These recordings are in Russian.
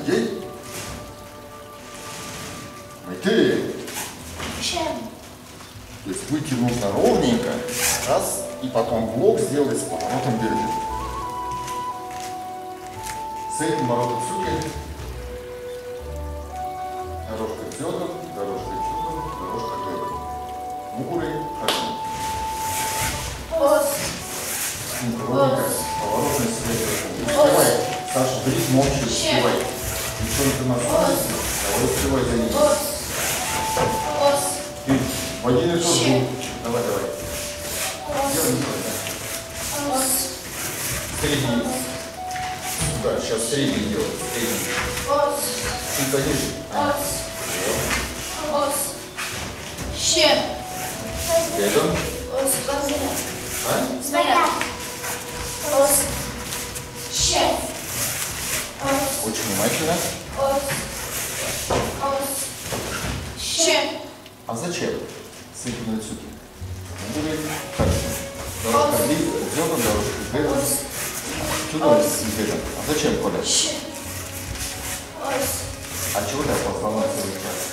Ей. Ты. Чем? То есть вытянулся ровненько, раз, и потом блок сделай с поворотом вверх. С этим воротом сюда. Дорожка дзёдом, дорожка дзёдом, дорожка дзёдом. Муры, хорошо. Ос. Ровненько, поворотный свет. Успевай. Саша, брить молча, успевай. Девчонка на солнце, давай успевай за ней. Ос. Ты в один и тот же. Давай, давай. Делай, Ос. средний. Да, сейчас средний делай. Средний. Ос. Чуть пониже. Ос. Ос. Чем? Рядом. Ос. А? Снаряд. Ос. Чем? Ос. Очень внимательно. Ос. Ос. Чем? А зачем? Сыпь на сюда. Будет хорошо. Дорожка дзёдом, дорожка вверх. Ос. Чудо вверх. А зачем, Коля? Чем? Ос. А чего ты опознал на целый час?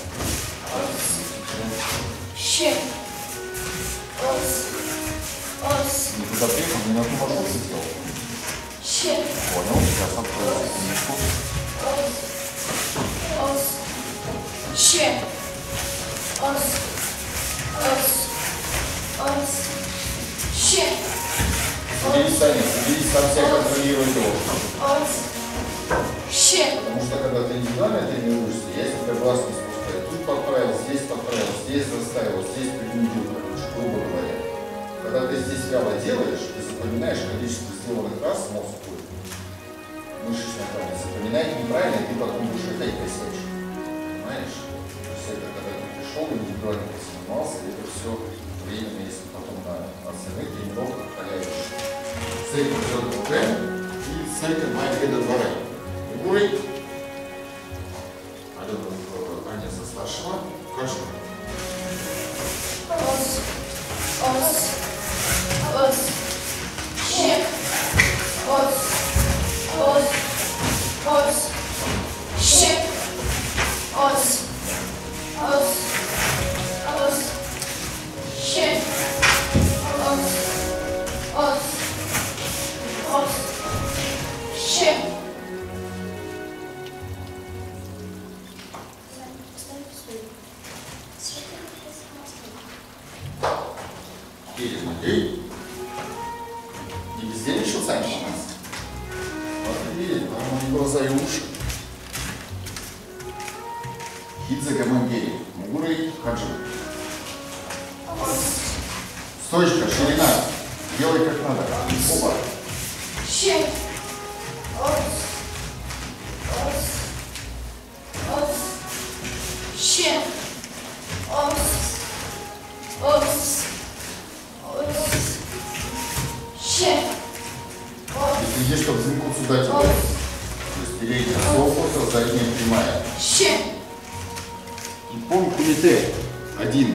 Чем? Ос. Ос. Не туда приехал, не на ту маршрутку сделал. Чем? Понял, сейчас открою книжку. Ос. Ос. Чем? Ос. Ос. Ос. Чем? Садись, Саня, садись, сам себя контролируй его. Ос. Чем? Потому что когда ты индивидуально тренируешься, я тебя глаз не спускаю. Тут подправил, здесь заставил, здесь пригнудил, короче, грубо говоря. Когда ты здесь вяло делаешь, ты запоминаешь количество сделанных раз, мозг будет. Мышечная память запоминает неправильно, и ты потом будешь опять косячить. Понимаешь? То есть это когда ты пришел, индивидуально позанимался, это все временно, если потом на остальных тренировках проявишь. С этим идет ВК, и с этим моя до двора. Уровень. Аня со старшего. Хорошо. Ос. Ос. Ос. Чем? Ос. Ос. Ос. Чем? Ос. Ос. Ос. Чем? Ос. Ос. Ос. Чем? Едем, Матвей. Не бездельничал, Саня, у нас? Смотри, нормальные глаза и уши. Хидзе Гамангери. Мурой Хаджи. Стойка, ширина. Делай как надо. Опа. Чем? Ос. Ос. Ос. Чем? Ос. Ос. Ос. Чем? Ос. И следи, чтобы замку сюда делать. То есть передняя согнута, задняя прямая. Чем? И помни кумите. Один.